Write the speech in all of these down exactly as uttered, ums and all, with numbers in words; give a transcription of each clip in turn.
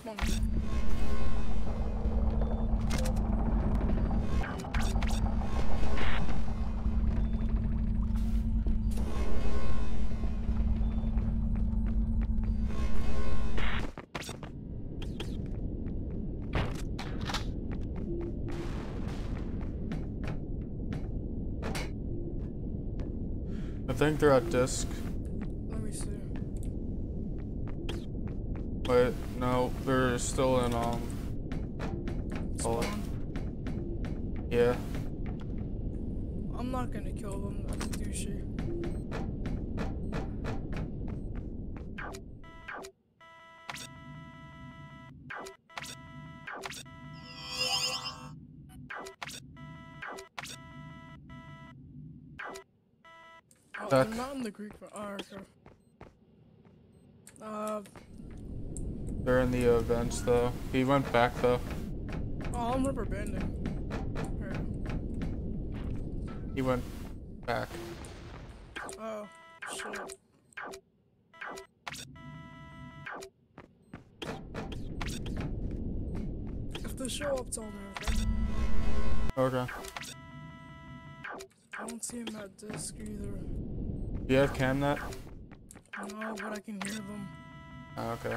spawn. I think they're at disc. Let me see. Wait, no, they're still in, um... Spawn. Yeah. I'm not gonna kill them, that's douchey. Oh, they're Back. not in the Greek. Oh, okay. Uh, They're in the events, though. He went back, though. oh, I'm rubber banding. Alright. He went back. Oh, shit. If they show up, tell me, okay? Okay. I don't see him at disc either. Do you have CamNet? No, but I can hear them. Oh, okay.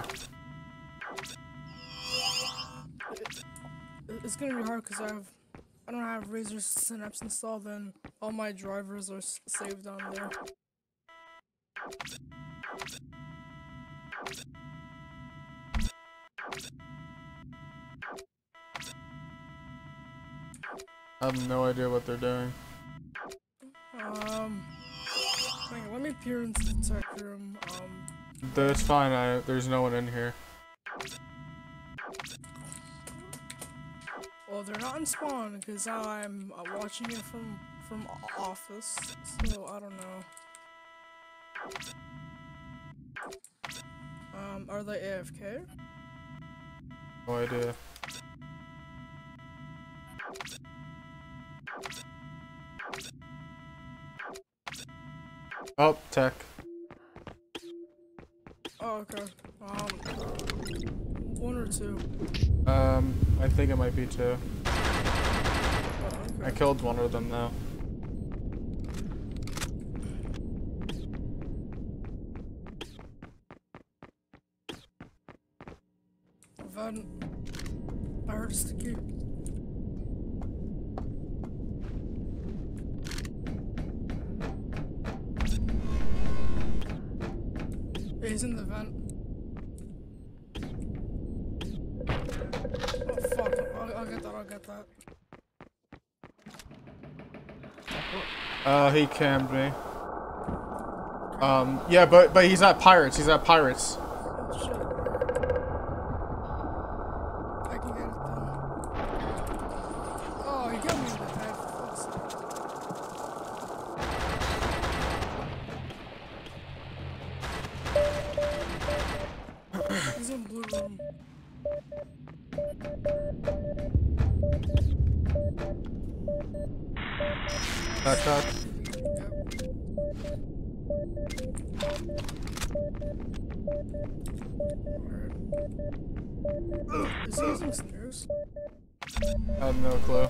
It, it's gonna be hard because I have, I don't have Razer Synapse installed, and all my drivers are s saved on there. I have no idea what they're doing. Um, hang on, let me peer into the tech room. Um, That's fine, I, there's no one in here. well, they're not in spawn because I'm uh, watching it from from office, so I don't know. Um, are they A F K? No idea. Oh, tech. Oh, okay. Um, one or two. Um, I think it might be two. Oh, okay. I killed one of them, though. Vent. I heard a sticky. He's in the vent. Oh fuck! I'll, I'll get that. I'll get that. Uh, he cammed me. Um, yeah, but but he's at Pirates. He's at Pirates. Oh shit! I can get it then. Oh, he got me in the head. For fuck's sake. He's in blue room. Back, back. Is he using stairs? I have no clue.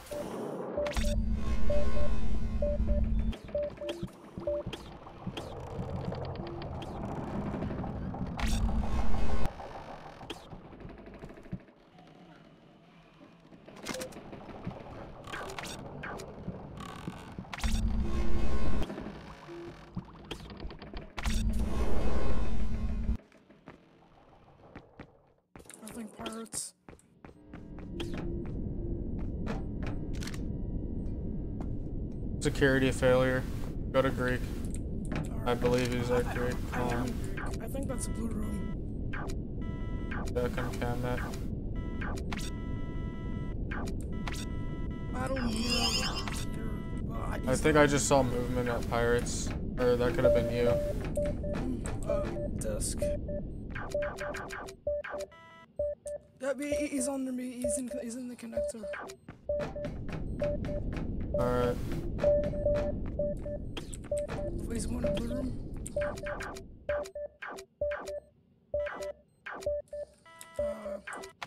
I think pirates. Security failure. Go to Greek. Right. I believe he's at Greek. I, Hold on. think, I think that's a blue room. Back on CamNet. I don't know. Uh, I think I just saw movement at Pirates. Or that could have been you. Uh, desk. Yep, he, he's under me. He's in. He's in the connector. Alright. He's going to blue room. Uh,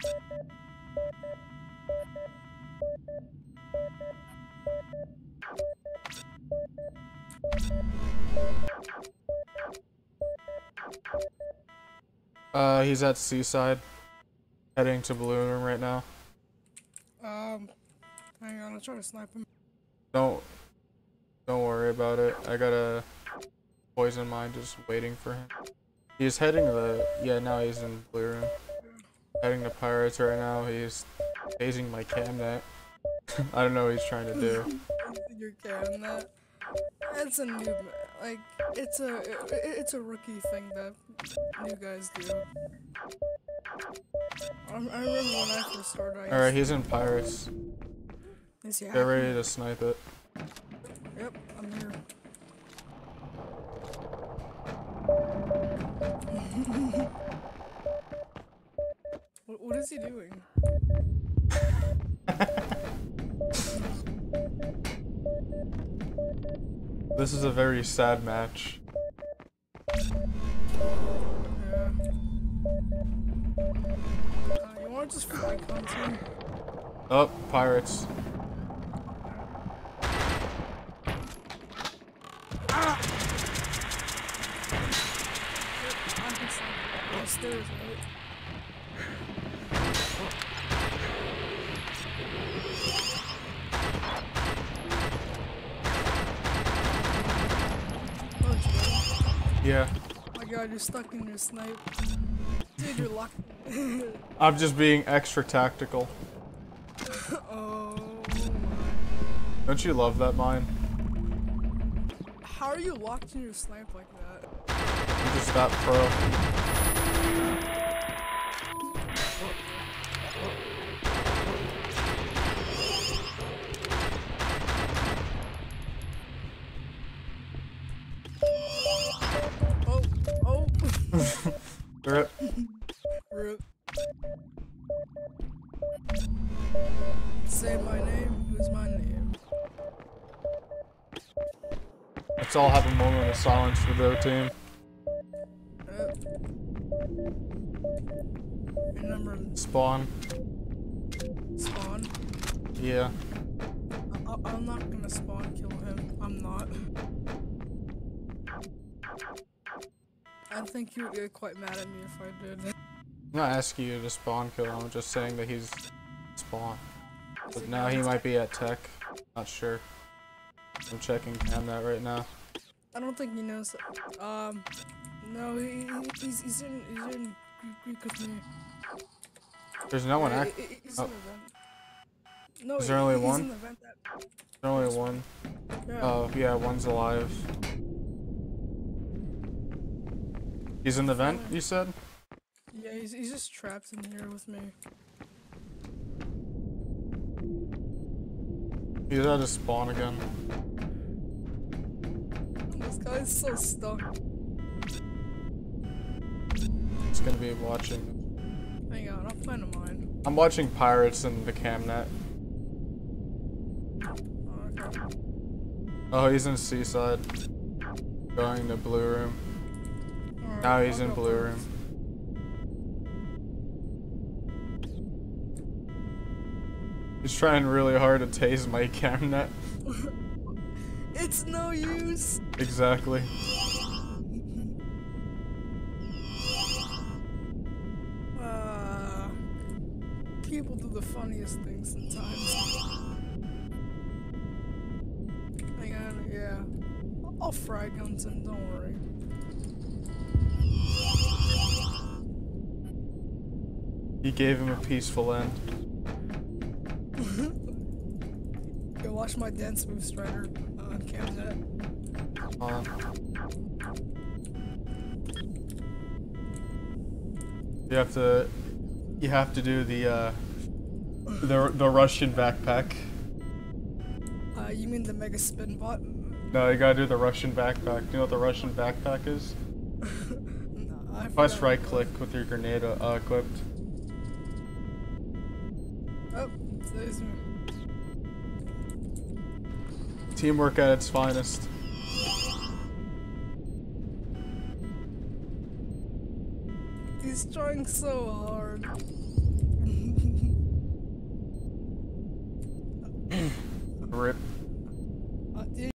Uh, he's at Seaside, heading to Blue Room right now. um, hang on, I'll try to snipe him. Don't, don't worry about it. I got a poison mine just waiting for him. He's heading to the, yeah, now he's in Blue Room. Heading to Pirates right now. He's phasing my camnet. I don't know what he's trying to do. Your camnet. It's a new, like, it's a, it, it's a rookie thing that new guys do. I, I remember when I first started. I Alright, he's in Pirates. Is he Get happy? ready to snipe it. Yep, I'm here. what, what is he doing? This is a very sad match. Yeah. Uh, you want to just flag hunt him? Oh, Pirates. Ah! Yep, I'm just like upstairs, right? Yeah. Oh my god, you're stuck in your snipe. Dude, you're locked. I'm just being extra tactical. Oh Don't you love that mine? my. How are you locked in your snipe like that? I'm just that pro. Oh, oh. Rip. Rip. Say my name. Who's my name? Let's all have a moment of silence for the team. Rip. Remember Spawn. spawn. Yeah. I I I'm not gonna spawn kill him. I'm not. I think you would get quite mad at me if I did. I'm not asking you to spawn kill him, I'm just saying that he's spawn. But now he might be at tech. Not sure. I'm checking Camnet right now. I don't think he knows. Um, no, he, he he's he's in he's in Greek with me. There's no one Yeah, act. he- he- he's oh. in the event. No, Is there he- only he's one? in the event that. There's only one. Yeah. Oh, yeah, one's alive. He's in the vent, you said? Yeah, he's he's just trapped in here with me. He's at his spawn again. This guy's so stuck. He's gonna be watching. Hang on, I'll find a mine. I'm watching Pirates in the Camnet. Oh, okay. Oh, he's in Seaside. Going to Blue Room. Alright, Now he's I'll in go Blue first. Room. He's trying really hard to tase my Camnet. It's no use. Exactly. Uh, people do the funniest things sometimes. Hang on, yeah. I'll frag hunt him, don't worry. He gave him a peaceful end. Yo, watch my dance move, Strider, uh, on Camnet. Uh, you have to, you have to do the, uh, the the Russian backpack. Uh, you mean the Mega Spin Bot? No, you gotta do the Russian backpack. Do you know what the Russian backpack is? No, I Press forgot. right click with your grenade uh, equipped. Oh, there's me. Teamwork at its finest. He's He's trying so hard. Rip. Uh,